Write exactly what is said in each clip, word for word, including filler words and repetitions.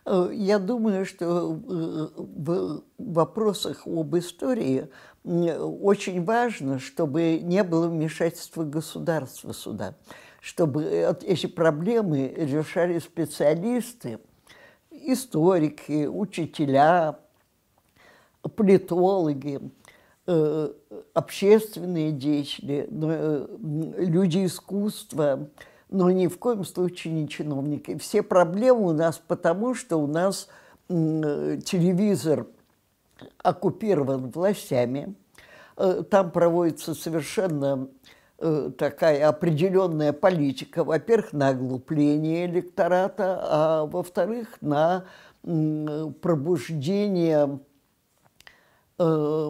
Э, Я думаю, что э, в вопросах об истории м, очень важно, чтобы не было вмешательства государства сюда, чтобы э, эти проблемы решали специалисты, историки, учителя, политологи, э, общественные деятели, но, э, м, люди искусства, но ни в коем случае не чиновники. Все проблемы у нас потому, что у нас м, э, телевизор оккупирован властями, э, там проводится совершенно э, такая определенная политика, во-первых, на оглупление электората, а во-вторых, на м, пробуждение э,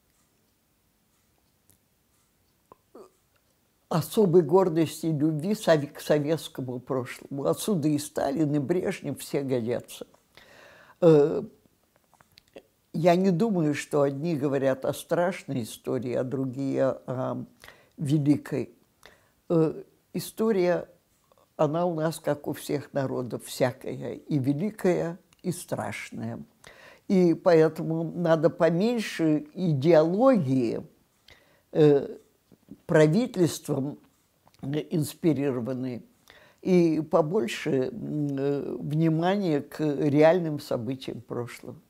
особой гордости и любви сове- к советскому прошлому. Отсюда и Сталин, и Брежнев все годятся. Э, Я не думаю, что одни говорят о страшной истории, а другие о великой. Э, История, она у нас, как у всех народов, всякая, и великая, и страшная. И поэтому надо поменьше идеологии, э, правительством инспирированы, и побольше м, э, внимания к реальным событиям прошлого.